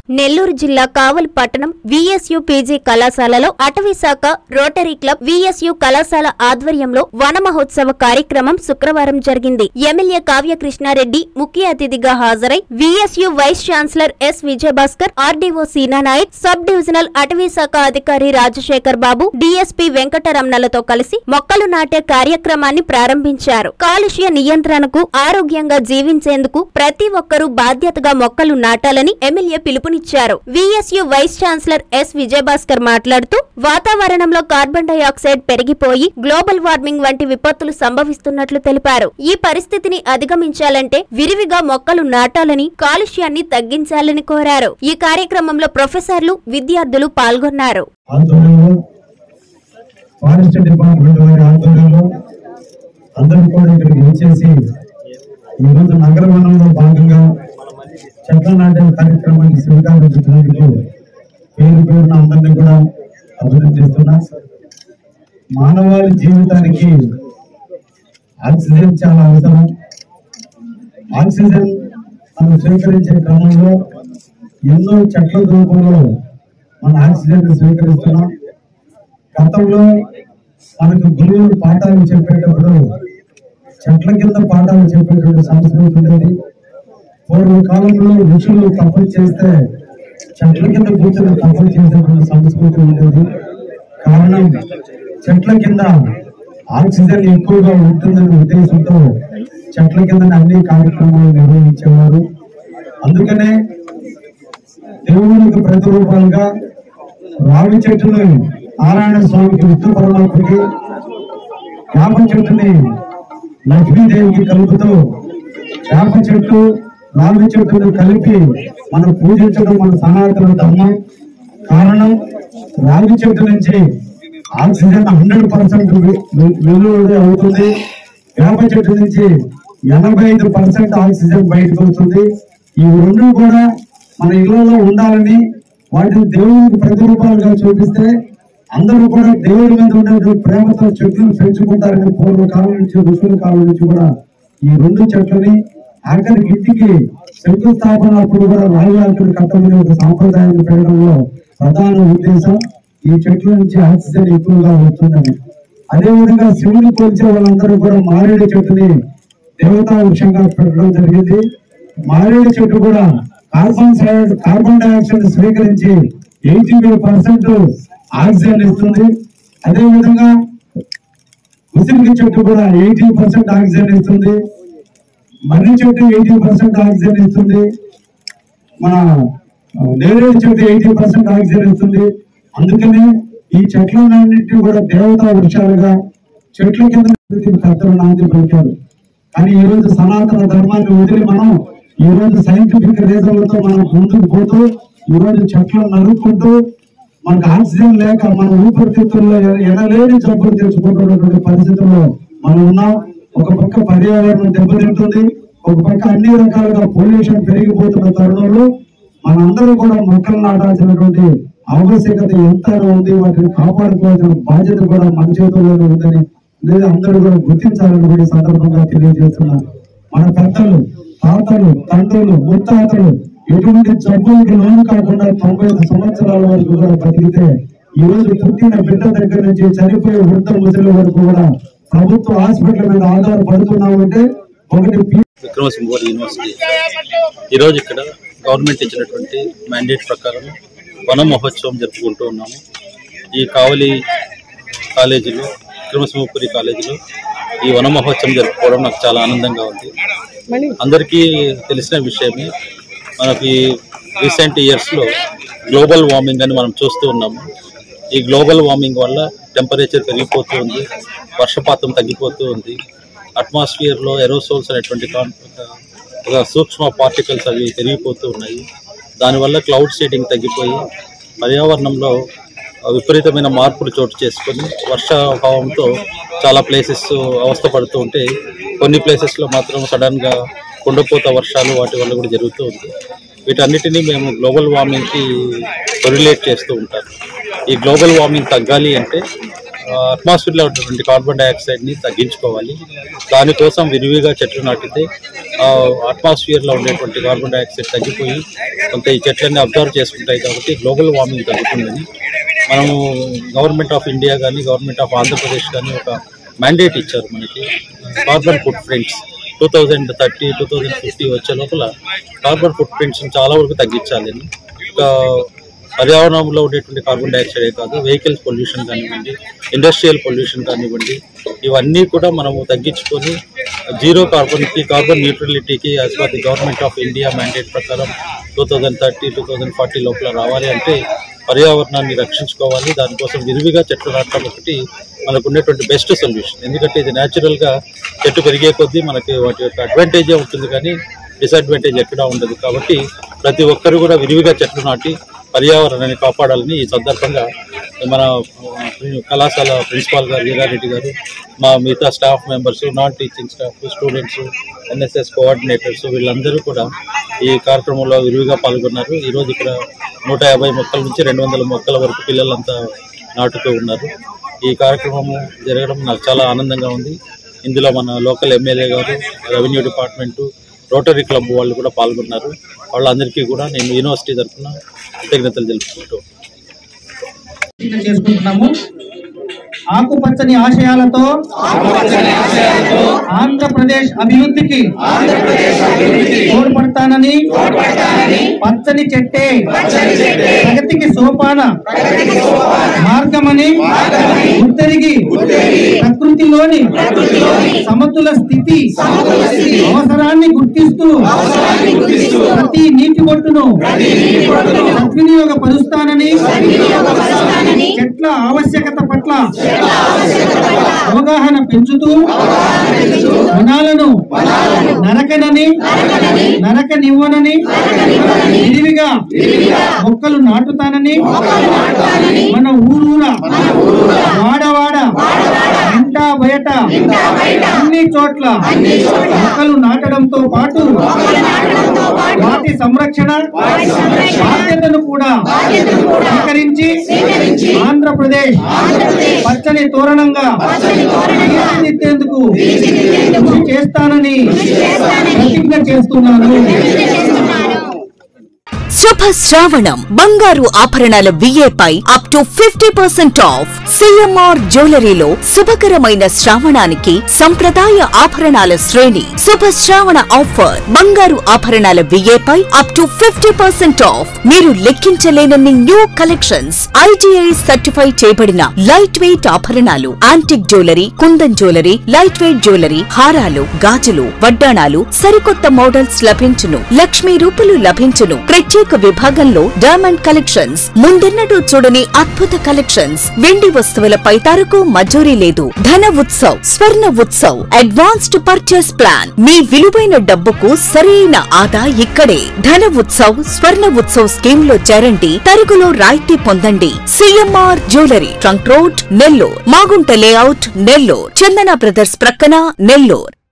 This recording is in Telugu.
నెల్లూరు జిల్లా కావలి పట్టణం విఎస్యు పీజీ కళాశాలలో అటవీ శాఖ రోటరీ క్లబ్ విఎస్యు కళాశాల ఆధ్వర్యంలో వన మహోత్సవ కార్యక్రమం శుక్రవారం జరిగింది. ఎమ్మెల్యే కావ్య కృష్ణారెడ్డి ముఖ్య అతిథిగా హాజరై VSU vice chancellor S Vijayabhaskar, RDO Seena Nayak, sub divisional అటవీ శాఖ అధికారి రాజశేఖర్ బాబు, డీఎస్పీ వెంకటరమణలతో కలిసి మొక్కలు నాటే కార్యక్రమాన్ని ప్రారంభించారు. కాలుష్య నియంత్రణకు, ఆరోగ్యంగా జీవించేందుకు ప్రతి ఒక్కరూ బాధ్యతగా మొక్కలు నాటాలని ఎమ్మెల్యే పిలుపునిచ్చారు. VSU vice chancellor S Vijayabhaskar మాట్లాడుతూ వాతావరణంలో కార్బన్ డయాక్సైడ్ పెరిగిపోయి గ్లోబల్ వార్మింగ్ వంటి విపత్తులు సంభవిస్తున్నట్లు తెలిపారు. ఈ పరిస్థితిని అధిగమించాలంటే విరివిగా మొక్కలు నాటాలని, కాలుష్యాన్ని తగ్గించాలని కోరారు. ఈ కార్యక్రమంలో ప్రొఫెసర్లు, విద్యార్థులు పాల్గొన్నారు. చెట్ల నాటే కార్యక్రమానికి శ్రీకారం చుట్టినందుకు పేరు పేరున అందరినీ కూడా అభినందిస్తున్నా. మానవాళి జీవితానికి ఆక్సిజన్ చాలా అవసరం. ఆక్సిజన్ మనం స్వీకరించే క్రమంలో ఎన్నో చెట్ల రూపంలో మన ఆక్సిజన్ స్వీకరిస్తున్నాం. గతంలో మనకు గురువులు పాఠాలు చెప్పేటప్పుడు చెట్ల కింద పాఠాలు చెప్పేటువంటి సంస్కృతి ఉండేది. పూర్వకాలంలో ఋషులు తపస్సు చేస్తే చెట్ల కింద కూర్చొని తపస్సు చేసేటువంటి సంస్కృతి ఉండేది. కారణం చెట్ల కింద ఆక్సిజన్ ఎక్కువగా ఉంటుందనే ఉద్దేశంతో చెట్ల కింద అన్ని కార్యక్రమాలు నిర్వహించేవారు. అందుకనే దేవునికి ప్రతిరూపాలుగా రావి చెట్టుని నారాయణ స్వామికి, విష్ణు పరమాత్మకి, వేప చెట్టుని లక్ష్మీదేవికి కలుపుతూ వేప చెట్టు, రావి చెట్టును కలిపి మనం పూజించడం మన సనాతన ధర్మం. కారణం రావి చెట్టు నుంచి ఆక్సిజన్ 100% వెలువడి అవుతుంది. వేప చెట్టు నుంచి 85% ఆక్సిజన్ బయటకు వస్తుంది. ఈ రెండు కూడా మన ఇళ్లలో ఉండాలని, వాటిని దేవునికి ప్రతిరూపాలుగా చూపిస్తే అందరూ కూడా దేవుడి మీద ఉండే ప్రేమతో చెట్లను పెంచుకుంటారని పూర్వకాలం నుంచి, ఋషుల కాలం నుంచి కూడా ఈ రెండు చెట్లని ఆఖరి ఇంటికి శంకుస్థాపన అప్పుడు కూడా రాయి ఆకులు కట్టమని ఒక సాంప్రదాయాన్ని పెరగడంలో ప్రధాన ఉద్దేశం ఈ చెట్ల నుంచి ఆక్సిజన్ ఎక్కువగా వస్తుందని. అదేవిధంగా శివుని కొలిచే వాళ్ళందరూ కూడా మారేడు చెట్టుని దేవతా వృక్షంగా పెట్టడం జరిగింది. మారేడు చెట్టు కూడా కార్బన్ డయాక్సైడ్ స్వీకరించి 85% ఆక్సిజన్ ఇస్తుంది. అదేవిధంగా ఉసిరి చెట్టు కూడా 80% ఆక్సిజన్ ఇస్తుంది. మర్రి చెట్టు 80% ఆక్సిజన్ ఇస్తుంది. మన నేరేడు చెట్టు 80% ఆక్సిజన్ ఇస్తుంది. అందుకని ఈ చెట్లన్నింటినీ కూడా దేవతా వృక్షాలుగా చెట్ల కింద కర్తలు నాంది పలికారు. కానీ ఈ రోజు సనాతన ధర్మాన్ని వదిలి మనం ఈ రోజు సైంటిఫిక్ రీజన్లతో మనం ముందుకు పోతూ ఈ రోజు చెట్లను నరుక్కుంటూ మనకు ఆక్సిజన్ లేక మన ఊపిరితిత్తుల్లో ఎనలేని జబ్బులు తెచ్చుకుంటున్నటువంటి పరిస్థితుల్లో మనం ఉన్నాం. ఒక పక్క పర్యావరణం దెబ్బతింటుంది, ఒక పక్క అన్ని రకాలుగా పొల్యూషన్ పెరిగిపోతున్న తరుణంలో మనందరూ కూడా మొక్కలు నాటాల్సినటువంటి ఆవశ్యకత ఎంతగా ఉంది. వాటిని కాపాడుకోవాల్సిన బాధ్యత కూడా మన చేతుల్లోనే ఉందని లేదా అందరూ కూడా గుర్తించాలని కూడా ఈ సందర్భంగా తెలియజేస్తున్నారు. మన పెద్దలు, తాతలు, తండ్రులు, ముత్తాతలు ఎటువంటి జబ్బులకి లోను కాకుండా 95 సంవత్సరాల వరకు కూడా బతికితే ఈ రోజు పుట్టిన బిడ్డ దగ్గర నుంచి చనిపోయే వృద్ధ ముసలి వరకు కూడా ప్రభుత్వ హాస్పిటల్ మీద ఆధారపడుతున్నామంటే ఒకటి విక్రమసింహపురి యూనివర్సిటీ ఈరోజు ఇక్కడ గవర్నమెంట్ ఇచ్చినటువంటి మ్యాండేట్ ప్రకారం వన మహోత్సవం జరుపుకుంటూ ఉన్నాము. ఈ కావలి కాలేజీలో, విక్రమసింహపురి కాలేజీలో ఈ వన మహోత్సవం జరుపుకోవడం నాకు చాలా ఆనందంగా ఉంది. అందరికీ తెలిసిన విషయమే, మనకి రీసెంట్ ఇయర్స్లో గ్లోబల్ వార్మింగ్ అని మనం చూస్తూ ఉన్నాము. ఈ గ్లోబల్ వార్మింగ్ వల్ల టెంపరేచర్ పెరిగిపోతూ ఉంది, వర్షపాతం తగ్గిపోతూ ఉంది, అట్మాస్ఫియర్లో ఎరోసోల్స్ అనేటువంటి ఒక సూక్ష్మ పార్టికల్స్ అవి పెరిగిపోతూ ఉన్నాయి. దానివల్ల క్లౌడ్ సీడింగ్ తగ్గిపోయి పర్యావరణంలో విపరీతమైన మార్పులు చోటు చేసుకొని వర్షాభావంతో చాలా ప్లేసెస్ అవస్థపడుతూ ఉంటే, కొన్ని ప్లేసెస్లో మాత్రం సడన్గా కుండపోత వర్షాలు వాటి వల్ల కూడా జరుగుతూ ఉంది. వీటన్నిటినీ మేము గ్లోబల్ వార్మింగ్కి కొరిలేట్ చేస్తూ ఉంటాం. ఈ గ్లోబల్ వార్మింగ్ తగ్గాలి అంటే అట్మాస్ఫియర్లో ఉన్నటువంటి కార్బన్ డైఆక్సైడ్ని తగ్గించుకోవాలి. దానికోసం విరివిగా చెట్లు నాటితే అట్మాస్ఫియర్లో ఉండేటువంటి కార్బన్ డైఆక్సైడ్ తగ్గిపోయి కొంత ఈ చెట్లన్నీ అబ్జర్వ్ చేసుకుంటాయి కాబట్టి గ్లోబల్ వార్మింగ్ తగ్గుతుందని మనము గవర్నమెంట్ ఆఫ్ ఇండియా కానీ గవర్నమెంట్ ఆఫ్ ఆంధ్రప్రదేశ్ కానీ ఒక మ్యాండేట్ ఇచ్చారు మనకి. కార్బన్ ఫుట్ ప్రింట్స్ 2030, 2050 వచ్చే లోపల కార్బన్ ఫుట్ ప్రింట్స్ చాలా వరకు తగ్గించాలి. పర్యావరణంలో ఉండేటువంటి కార్బన్ డైఆక్సైడే కాదు, వెహికల్స్ పొల్యూషన్ కానివ్వండి, ఇండస్ట్రియల్ పొల్యూషన్ కానివ్వండి, ఇవన్నీ కూడా మనము తగ్గించుకొని జీరో కార్బన్ న్యూట్రలిటీకి as per the government of India mandate ప్రకారం 2030, 2040 లోపల రావాలి. అంటే పర్యావరణాన్ని రక్షించుకోవాలి. దానికోసం విరివిగా చెట్లు నాటడం ఒకటి మనకు ఉండేటువంటి బెస్ట్ సొల్యూషన్. ఎందుకంటే ఇది న్యాచురల్గా చెట్టు పెరిగే కొద్దీ మనకి వాటి యొక్క అడ్వాంటేజే ఉంటుంది కానీ డిసడ్వాంటేజ్ ఎక్కడా ఉండదు. కాబట్టి ప్రతి ఒక్కరు కూడా విరివిగా చెట్లు నాటి పర్యావరణాన్ని కాపాడాలని ఈ సందర్భంగా మన కళాశాల ప్రిన్సిపాల్ గారు వీరారెడ్డి గారు, మా మిగతా staff members, non teaching staff, students, NSS coordinators వీళ్ళందరూ కూడా ఈ కార్యక్రమంలో విరివిగా పాల్గొన్నారు. ఈరోజు ఇక్కడ 150 మొక్కల నుంచి 200 మొక్కల వరకు పిల్లలంతా నాటుతూ ఉన్నారు. ఈ కార్యక్రమము జరగడం నాకు చాలా ఆనందంగా ఉంది. ఇందులో మన లోకల్ ఎమ్మెల్యే గారు, రెవెన్యూ డిపార్ట్మెంటు, రోటరీ క్లబ్ వాళ్ళు కూడా పాల్గొన్నారు. వాళ్ళందరికీ కూడా నేను యూనివర్సిటీ తరఫున కృతజ్ఞతలు చేసుకుంటున్నాము. ఆకుపచ్చని ఆశయాలతో ఆంధ్రప్రదేశ్ అభివృద్ధికి తోడ్పడతానని, పచ్చని చెట్టే ప్రగతికి సోపాన మార్గమని గుర్తెరిగి ప్రకృతిలోని సమతుల స్థితి అవసరాన్ని గుర్తిస్తూ ప్రతి నీటి బొట్టును సద్వినియోగపరుస్తానని, చెట్ల ఆవశ్యకత పట్ల అవగాహన పెంచుతూ వనాలను నరకనివ్వనని విరివిగా మొక్కలు నాటుతానని, మన ఊరూరా వాడవాడ ఇంటా బయట అన్ని చోట్ల మొక్కలు నాటడంతో పాటు వాటి సంరక్షణ బాధ్యతను కూడా స్వీకరించి ఆంధ్రప్రదేశ్ పచ్చని తోరణంగా తీర్చిదిద్దేందుకు కృషి చేస్తానని ప్రతిజ్ఞ చేస్తున్నాను. శుభ శ్రావణం బంగారు ఆభరణాల విఏపై అప్ టు 50% ఆఫ్. సిఎంఆర్ జ్యువెలరీలో శుభకరమైన శ్రావణానికి సంప్రదాయ ఆభరణాల శ్రేణి. శుభ శ్రావణ ఆఫర్ బంగారు ఆభరణాల విఏపై అప్ టు 50% ఆఫ్. మీరు లెక్కించలేనన్ని న్యూ కలెక్షన్స్, IGI సర్టిఫై చేయబడిన లైట్ వెయిట్ ఆభరణాలు, antique jewellery, kundan jewellery, light weight jewellery, హారాలు, గాజులు, వడ్డాణాలు, సరికొత్త మోడల్స్ లభించును. లక్ష్మీ రూపులు లభించును. ప్రత్యేక విభాగంలో డైమండ్ కలెక్షన్స్, ముందెన్నడూ చూడని అద్భుత కలెక్షన్స్. వెండి వస్తువులపై తరకు మజూరీ లేదు. Dhana Utsav, Swarna Utsav, advanced purchase plan. మీ విలువైన డబ్బుకు సరైన ఆదా ఇక్కడే. ధన ఉత్సవ్, స్వర్ణ ఉత్సవ్ స్కీమ్ లో చేరండి. తరుగులో రాయితీ పొందండి. CMR jewellery, trunk road, Nellore. Magunta layout, Nellore. Chandana brothers ప్రక్కన, నెల్లూరు.